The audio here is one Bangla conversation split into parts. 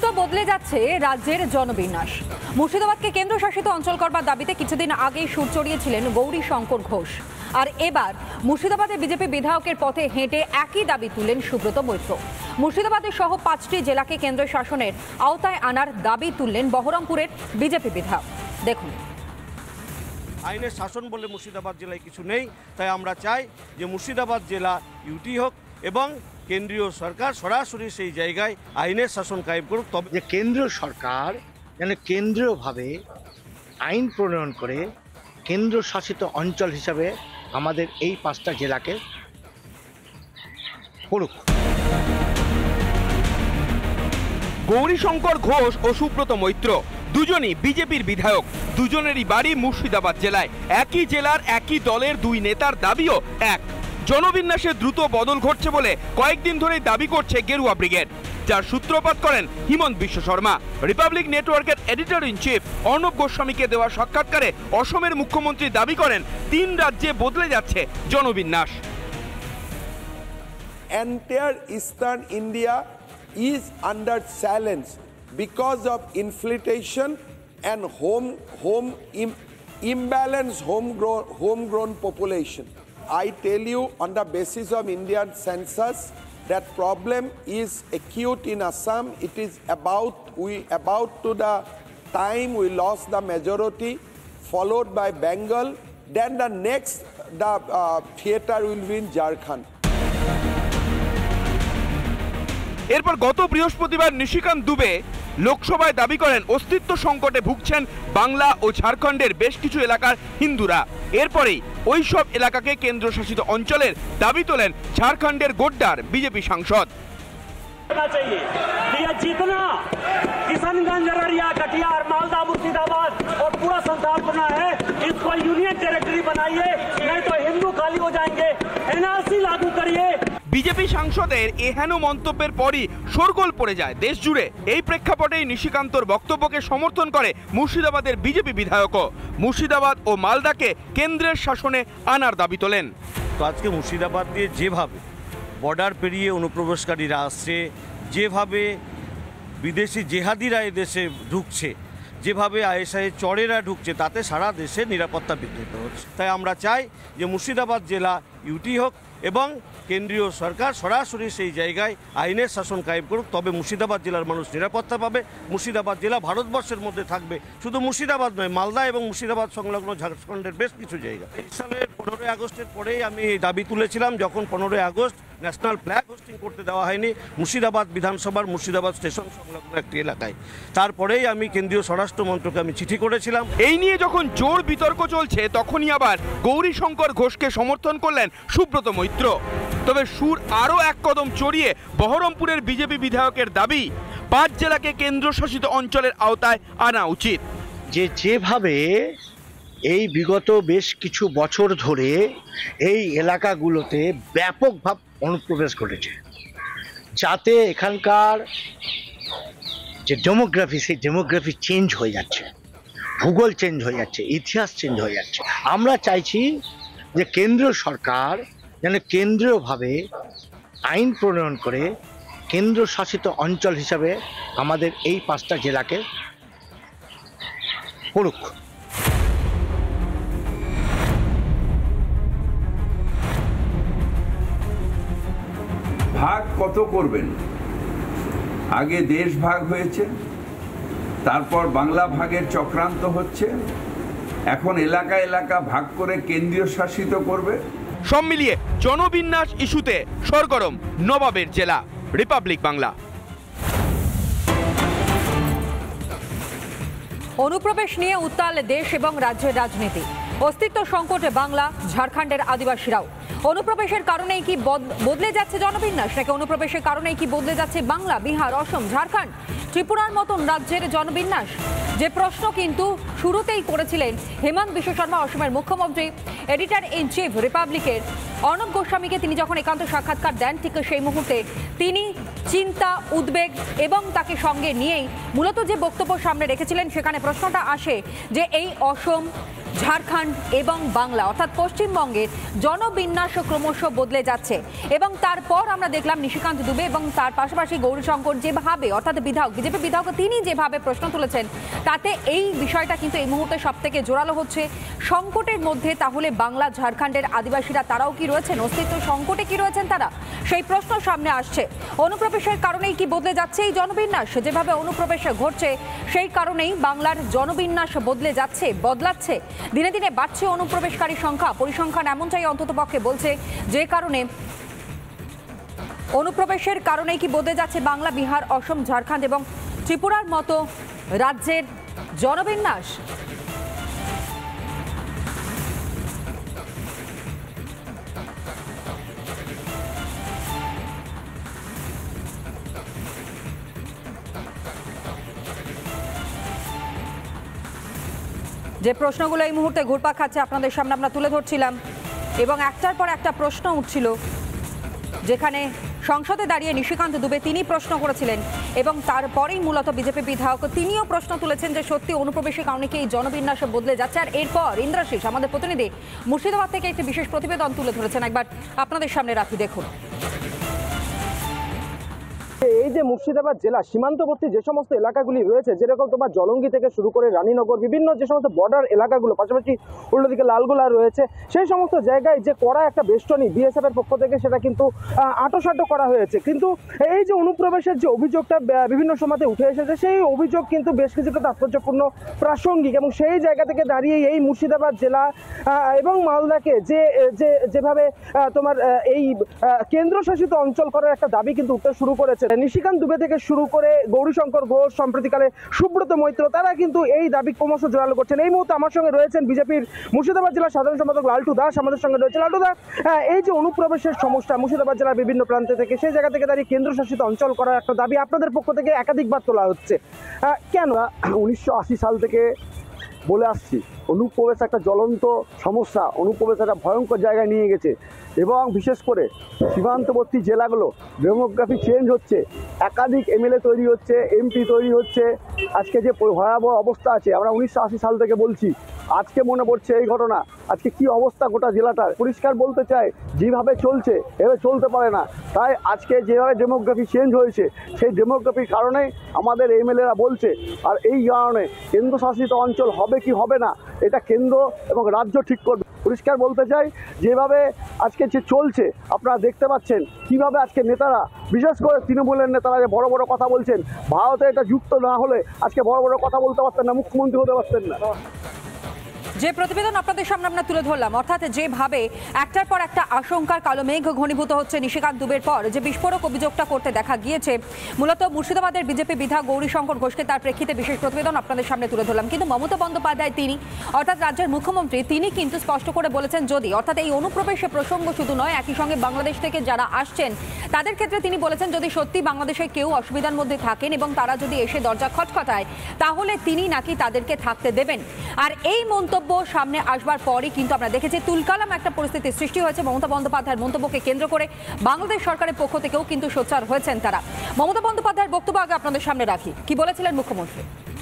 বদলে যাচ্ছে রাজ্যের জনবিন্যাস। মুর্শিদাবাদকে কেন্দ্রশাসিত অঞ্চল করবার দাবিতে কিছুদিন আগেই সুর চড়িয়েছিলেন গৌরী শঙ্কর ঘোষ। আর এবার মুর্শিদাবাদে বিজেপি বিধায়কের পথে হেঁটে একই দাবি তুললেন সুব্রত মৈত্র। মুর্শিদাবাদের সহ 5টি জেলাকে কেন্দ্র শাসনের আওতায় আনার দাবি তুললেন বহরমপুরের বিজেপি বিধায়ক। দেখুন, আইনের শাসন বলে মুর্শিদাবাদ জেলায় কিছু নেই, তাই আমরা চাই যে মুর্শিদাবাদ জেলা ইউটি হোক এবং কেন্দ্রীয় সরকার সরাসরি সেই জায়গায় আইনের শাসন কায়েম করুক। তবে যে কেন্দ্রীয় সরকার যেন কেন্দ্রীয়ভাবে আইন প্রণয়ন করে কেন্দ্র শাসিত অঞ্চল হিসাবে আমাদের এই 5টা জেলাকে করুক। গৌরীশঙ্কর ঘোষ ও সুব্রত মৈত্র দুজনই বিজেপির বিধায়ক, দুজনেরই বাড়ি মুর্শিদাবাদ জেলায়। একই জেলার একই দলের দুই নেতার দাবিও এক। জনবিন্যাসে দ্রুত বদল ঘটছে বলে কয়েকদিন ধরেই দাবি করছে গেরুয়া ব্রিগেড, যার সূত্রপাত করেন হিমন্ত বিশ্ব শর্মা। রিপাবলিক নেটওয়ার্কের এডিটর ইন চিফ অর্ণব গোস্বামীকে দেওয়া সাক্ষাৎকারে অসমের মুখ্যমন্ত্রী দাবি করেন 3 রাজ্যে বদলে যাচ্ছে জনবিন্যাস। Entire Eastern India is under challenge because of inflation and imbalanced homegrown population. I tell you, on the basis of Indian census, that problem is acute in Assam. It is about to the time we lost the majority, followed by Bengal. Then the next theater will be in Jharkhand. এরপর গত বৃহস্পতিবার নিশিকান্ত দুবে লোকসভায় দাবি করেন অস্তিত্ব সংকটে ভুগছেন বাংলা ও ঝাড়খণ্ডের বেশ কিছু এলাকার হিন্দুরা। এরপরেই ওই সব এলাকাকে কেন্দ্রশাসিত অঞ্চলের দাবি তোলেন ঝাড়খণ্ডের গোড্ডার বিজেপি সাংসদ। किशनगंज, अररिया, कटिहार, मालदा, मुर्शिदाबाद और पूरा संसार बना है, इसको यूनियन टेरिटरी बनाइए, नहीं तो हिंदू खाली हो जाएंगे। एनआरसी लागू करिए। বিজেপি সাংসদের এহেন মন্তব্যের পরই শোরগোল পড়ে যায় দেশ জুড়ে। এই প্রেক্ষাপটেই নিশিকান্তর বক্তব্যকে সমর্থন করে মুর্শিদাবাদের বিজেপি বিধায়কও। মুর্শিদাবাদ ও মালদাকে কেন্দ্রের শাসনে আনার দাবি তোলেন। তো আজকে মুর্শিদাবাদ দিয়ে যেভাবে বর্ডার পেরিয়ে অনুপ্রবেশকারীরা আসছে, যেভাবে বিদেশি জেহাদিরা এদেশে ঢুকছে, যেভাবে আইএসআই চরেরা ঢুকছে, তাতে সারা দেশে নিরাপত্তা বিঘ্নিত হচ্ছে। তাই আমরা চাই যে মুর্শিদাবাদ জেলা ইউটি হোক এবং কেন্দ্রীয় সরকার সরাসরি সেই জায়গায় আইনের শাসন কায়েম করুক। তবে মুর্শিদাবাদ জেলার মানুষ নিরাপত্তা পাবে। মুর্শিদাবাদ জেলা ভারতবর্ষের মধ্যে থাকবে, শুধু মুর্শিদাবাদ নয়, মালদা এবং মুর্শিদাবাদ সংলগ্ন ঝাড়খণ্ডের বেশ কিছু জায়গা। এই সালের 15ই আগস্টের পরেই আমি এই দাবি তুলেছিলাম, যখন 15ই আগস্ট ন্যাশনাল ফ্ল্যাগ হোস্টিং করতে দেওয়া হয়নি মুর্শিদাবাদ বিধানসভার মুর্শিদাবাদ স্টেশন সংলগ্ন একটি এলাকায়। তারপরেই আমি কেন্দ্রীয় স্বরাষ্ট্র মন্ত্রকে আমি চিঠি করেছিলাম। এই নিয়ে যখন জোর বিতর্ক চলছে, তখনই আবার গৌরীশঙ্কর ঘোষকে সমর্থন করলেন সুব্রত মৈত্র। তবে সুর আরও এক কদম চড়িয়ে বহরমপুরের বিজেপি বিধায়কের দাবি 5 জেলাকে কেন্দ্রশাসিত অঞ্চলের আওতায় আনা উচিত। যেভাবে এই বিগত বেশ কিছু বছর ধরে এই এলাকাগুলোতে ব্যাপকভাবে অনুপ্রবেশ ঘটেছে, যাতে এখানকার যে ডেমোগ্রাফি, সেই ডেমোগ্রাফি চেঞ্জ হয়ে যাচ্ছে, ভূগোল চেঞ্জ হয়ে যাচ্ছে, ইতিহাস চেঞ্জ হয়ে যাচ্ছে। আমরা চাইছি যে কেন্দ্রীয় সরকার যেন কেন্দ্রীয়ভাবে আইন প্রণয়ন করে কেন্দ্র শাসিত অঞ্চল হিসাবে আমাদের এই 5টা জেলাকে করুক। ভাগ কত করবেন? আগে দেশ ভাগ হয়েছে, তারপর বাংলা ভাগের চক্রান্ত হচ্ছে, এখন এলাকা এলাকা ভাগ করে কেন্দ্রীয় শাসিত করবে। সব মিলিয়ে জনবিন্যাস ইস্যুতে সরগরম নবাবের জেলা। রিপাবলিক বাংলা। অনুপ্রবেশ নিয়ে উত্তাল দেশ এবং রাজ্যের রাজনীতি। অস্তিত্ব সংকটে বাংলা, ঝাড়খণ্ডের আদিবাসীরাও। অনুপ্রবেশের কারণেই কি বদলে যাচ্ছে জনবিন্যাস, নাকি অনুপ্রবেশের কারণেই কি বদলে যাচ্ছে বাংলা, বিহার, অসম, ঝাড়খণ্ড, ত্রিপুরার মতন রাজ্যের জনবিন্যাস? যে প্রশ্ন কিন্তু শুরুতেই করেছিলেন হিমন্ত বিশ্ব শর্মা, অসমের মুখ্যমন্ত্রী। এডিটর ইন চিফ রিপাবলিকের অর্ণব গোস্বামীকে তিনি যখন একান্ত সাক্ষাৎকার দেন, ঠিক সেই মুহূর্তে তিনি চিন্তা, উদ্বেগ এবং তাকে সঙ্গে নিয়েই মূলত যে বক্তব্য সামনে রেখেছিলেন, সেখানে প্রশ্নটা আসে যে এই অসম, ঝাড়খণ্ড এবং বাংলা অর্থাৎ পশ্চিমবঙ্গের জনবিন্যাস ক্রমশ বদলে যাচ্ছে। এবং তারপর আমরা দেখলাম নিশিকান্ত দুবে এবং তার পাশাপাশি গৌরীশঙ্কর যেভাবে অর্থাৎ বিধায়ক বিজেপি বিধায়ক তিনি যেভাবে প্রশ্ন তুলেছেন তাতে এই বিষয়টা কিন্তু এই মুহূর্তে সব থেকে জোরালো হচ্ছে। সংকটের মধ্যে তাহলে বাংলা ঝাড়খণ্ডের আদিবাসীরা তারাও কি রয়েছেন, অস্তিত্ব সংকটে কি রয়েছেন তারা, সেই প্রশ্ন সামনে আসছে। অনুপ্রবেশের কারণেই কি বদলে যাচ্ছে এই জনবিন্যাস? যেভাবে অনুপ্রবেশ ঘটছে সেই কারণেই বাংলার জনবিন্যাস বদলাচ্ছে। দিনে দিনে বাড়ছে অনুপ্রবেশকারী সংখ্যা। পরিসংখ্যান এমনটাই অন্ততপক্ষে বলছে, যে কারণে অনুপ্রবেশের কারণেই কি বদলে যাচ্ছে বাংলা, বিহার, অসম, ঝাড়খণ্ড এবং ত্রিপুরার মতো রাজ্যের জনবিন্যাস। যে প্রশ্নগুলো এই মুহূর্তে ঘুরপাক খাচ্ছে আপনাদের সামনে আমরা তুলে ধরছিলাম এবং একটার পর একটা প্রশ্ন উঠছিল, যেখানে সংসদে দাঁড়িয়ে নিশিকান্ত দুবে তিনি প্রশ্ন করেছিলেন এবং তারপরেই মূলত বিজেপি বিধায়ক তিনিও প্রশ্ন তুলেছেন যে সত্যি অনুপ্রবেশের কারণে কি এই জনবিন্যাস বদলে যাচ্ছে। আর এরপর ইন্দ্রাশিস আমাদের প্রতিনিধি মুর্শিদাবাদ থেকে একটি বিশেষ প্রতিবেদন তুলে ধরেছেন, একবার আপনাদের সামনে রাখি, দেখুন। এই যে মুর্শিদাবাদ জেলা সীমান্তবর্তী যে সমস্ত এলাকাগুলি রয়েছে, যেরকম তোমার জলঙ্গি থেকে শুরু করে রানীনগর, বিভিন্ন যে সমস্ত বর্ডার এলাকাগুলো, পাশাপাশি উল্টো দিকে লালগোলা রয়েছে, সেই সমস্ত জায়গায় যে কড়া একটা বেষ্টনী বিএসএফ এর পক্ষ থেকে সেটা কিন্তু আঁটোসাঁটো করা হয়েছে। কিন্তু এই যে অনুপ্রবেশের যে অভিযোগটা বিভিন্ন সময়তে উঠে এসেছে, সেই অভিযোগ কিন্তু বেশ কিছুটা তাৎপর্যপূর্ণ প্রাসঙ্গিক এবং সেই জায়গা থেকে দাঁড়িয়ে এই মুর্শিদাবাদ জেলা এবং মালদাকে যেভাবে তোমার এই কেন্দ্রশাসিত অঞ্চল করার একটা দাবি কিন্তু উঠতে শুরু করেছে। নিশিকান্ত দুবে থেকে শুরু করে গৌরীশঙ্কর ঘোষ, সম্প্রতিকালে সুব্রত মৈত্র, তারা কিন্তু এই দাবি ক্রমশ জোরালো করছেন। এই মুহূর্তে আমার সঙ্গে রয়েছেন বিজেপির মুর্শিদাবাদ জেলার সাধারণ সম্পাদক লালটু দাস, আমাদের সঙ্গে রয়েছে। লালটু দাস, এই যে অনুপ্রবেশের সমস্যা মুর্শিদাবাদ জেলার বিভিন্ন প্রান্ত থেকে, সেই জায়গা থেকে দাঁড়িয়ে কেন্দ্রশাসিত অঞ্চল করার একটা দাবি আপনাদের পক্ষ থেকে একাধিকবার তোলা হচ্ছে, কেন? 1980 সাল থেকে বলে আসছি, অনুপ্রবেশ একটা জ্বলন্ত সমস্যা, অনুপ্রবেশ একটা ভয়ঙ্কর জায়গায় নিয়ে গেছে এবং বিশেষ করে সীমান্তবর্তী জেলাগুলো ডেমোগ্রাফি চেঞ্জ হচ্ছে, একাধিক এমএলএ তৈরি হচ্ছে, এমপি তৈরি হচ্ছে। আজকে যে ভয়াবহ অবস্থা আছে, আমরা 1980 সাল থেকে বলছি, আজকে মনে পড়ছে এই ঘটনা, আজকে কি অবস্থা গোটা জেলাটার। পরিষ্কার বলতে চাই, যেভাবে চলছে এভাবে চলতে পারে না। তাই আজকে যেভাবে ডেমোগ্রাফি চেঞ্জ হয়েছে, সেই ডেমোগ্রাফির কারণেই আমাদের এমএলএরা বলছে। আর এই কারণে কেন্দ্রশাসিত অঞ্চল হবে কি হবে না, এটা কেন্দ্র এবং রাজ্য ঠিক করবে। পরিষ্কার বলতে চাই, যেভাবে আজকে যে চলছে আপনারা দেখতে পাচ্ছেন কিভাবে আজকে নেতারা, বিশেষ করে তৃণমূলের নেতারা যে বড় বড় কথা বলছেন, ভারতে এটা যুক্ত না হলে আজকে বড় বড় কথা বলতে পারতেন না, মুখ্যমন্ত্রী হতে পারতেন না। যে প্রতিবেদন আপনাদের সামনে আমরা তুলে ধরলাম, অর্থাৎ যেভাবে একটার পর একটা আশঙ্কার কালো মেঘ ঘনীভূত হচ্ছে নিশিকান্ত দুবের পর যে বিস্ফোরক অভিযোগটা করতে দেখা গিয়েছে মূলত মুর্শিদাবাদের বিজেপি বিধায়ক গৌরীশঙ্কর ঘোষকে, তার প্রেক্ষিতে বিশেষ প্রতিবেদন আপনাদের সামনে তুলে ধরলাম। কিন্তু মমতা বন্দ্যোপাধ্যায় তিনি অর্থাৎ রাজ্যের মুখ্যমন্ত্রী তিনি কিন্তু স্পষ্ট করে বলেছেন, যদি অর্থাৎ এই অনুপ্রবেশের প্রসঙ্গ শুধু নয়, একই সঙ্গে বাংলাদেশ থেকে যারা আসছেন তাদের ক্ষেত্রে তিনি বলেছেন, যদি সত্যি বাংলাদেশে কেউ অসুবিধার মধ্যে থাকেন এবং তারা যদি এসে দরজা খটখটায় তাহলে তিনি নাকি তাদেরকে থাকতে দেবেন। আর এই মন্তব্য সামনে আসবার পরই কিন্তু আমরা দেখেছি তুলকালাম একটা পরিস্থিতির সৃষ্টি হয়েছে। মমতা বন্দ্যোপাধ্যায়ের মন্তব্যকে কেন্দ্র করে বাংলাদেশ সরকারের পক্ষ থেকেও কিন্তু সোচ্চার হয়েছেন তারা। মমতা বন্দ্যোপাধ্যায়ের বক্তব্য আগে আপনাদের সামনে রাখি, কি বলেছিলেন মুখ্যমন্ত্রী।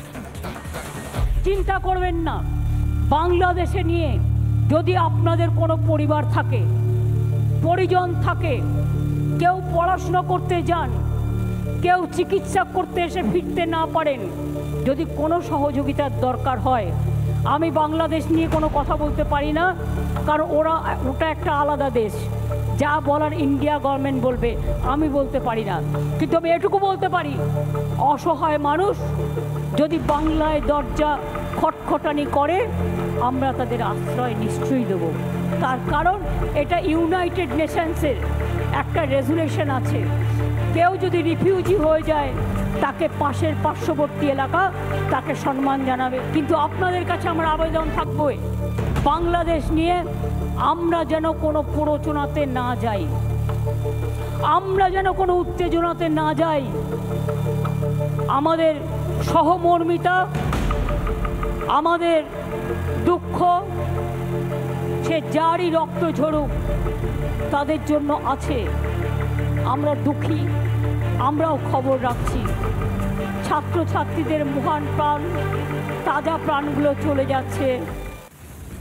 চিন্তা করবেন না, বাংলাদেশে নিয়ে যদি আপনাদের কোনো পরিবার থাকে, পরিজন থাকে, কেউ পড়াশোনা করতে যান, কেউ চিকিৎসা করতে এসে ফিরতে না পারেন, যদি কোনো সহযোগিতার দরকার হয়, আমি বাংলাদেশ নিয়ে কোনো কথা বলতে পারি না, কারণ ওটা একটা আলাদা দেশ। যা বলার ইন্ডিয়া গভর্নমেন্ট বলবে, আমি বলতে পারি না। কিন্তু আমি এটুকু বলতে পারি, অসহায় মানুষ যদি বাংলায় দরজা খটখটানি করে, আমরা তাদের আশ্রয় নিশ্চয়ই দেব। তার কারণ এটা ইউনাইটেড নেশনসের একটা রেজুলেশন আছে, কেউ যদি রিফিউজি হয়ে যায় তাকে পাশের পার্শ্ববর্তী এলাকা তাকে সম্মান জানাবে। কিন্তু আপনাদের কাছে আমার আবেদন থাকবে, বাংলাদেশ নিয়ে আমরা যেন কোনো প্ররোচনাতে না যাই, আমরা যেন কোনো উত্তেজনাতে না যাই। আমাদের সহমর্মিতা, আমাদের দুঃখ, সে যারই রক্ত ঝরুক তাদের জন্য আছে। আমরা দুঃখী, আমরাও খবর রাখছি। ছাত্রছাত্রীদের মহান প্রাণ, তাজা প্রাণগুলো চলে যাচ্ছে।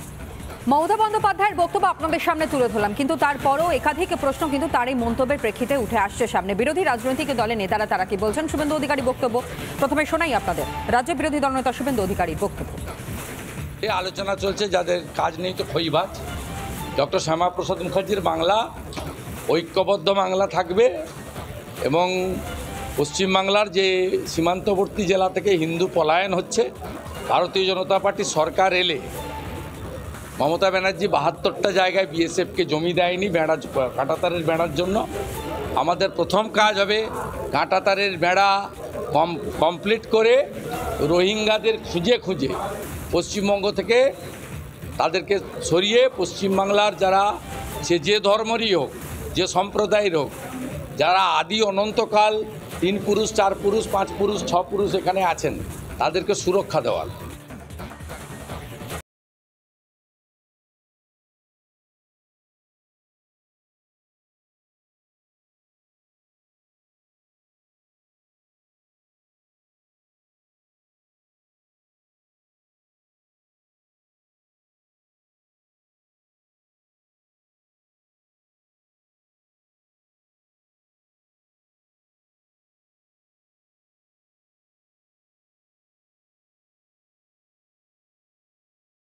মমতা বন্দ্যোপাধ্যায়ের বক্তব্য আপনাদের সামনে তুলে ধরলাম, কিন্তু তারপরও একাধিক প্রশ্ন কিন্তু তার এই মন্তব্যের প্রেক্ষিতে উঠে আসছে সামনে। বিরোধী রাজনৈতিক দলের নেতারা তারা কি বলছেন, শুভেন্দু অধিকারী বক্তব্য প্রথমে শোনাই আপনাদের। রাজ্য বিরোধী দলনেতা শুভেন্দু অধিকারীর বক্তব্য। এই আলোচনা চলছে যাদের কাজ নেই তো খইবাজ। ডক্টর শ্যামাপ্রসাদ মুখার্জির বাংলা ঐক্যবদ্ধ বাংলা থাকবে এবং পশ্চিমবাংলার যে সীমান্তবর্তী জেলা থেকে হিন্দু পলায়ন হচ্ছে, ভারতীয় জনতা পার্টি সরকার এলে মমতা ব্যানার্জি ৭২টা জায়গায় বিএসএফকে জমি দেয়নি বেড়া, কাঁটাতারের বেড়ার জন্য। আমাদের প্রথম কাজ হবে কাঁটাতারের বেড়া কমপ্লিট করে রোহিঙ্গাদের খুঁজে খুঁজে পশ্চিমবঙ্গ থেকে তাদেরকে সরিয়ে পশ্চিমবাংলার যারা সে যে ধর্মেরই হোক, যে সম্প্রদায়ের হোক, যারা আদি অনন্তকাল ৩ পুরুষ ৪ পুরুষ ৫ পুরুষ ৬ পুরুষ এখানে আছেন, তাদেরকে সুরক্ষা দেওয়া।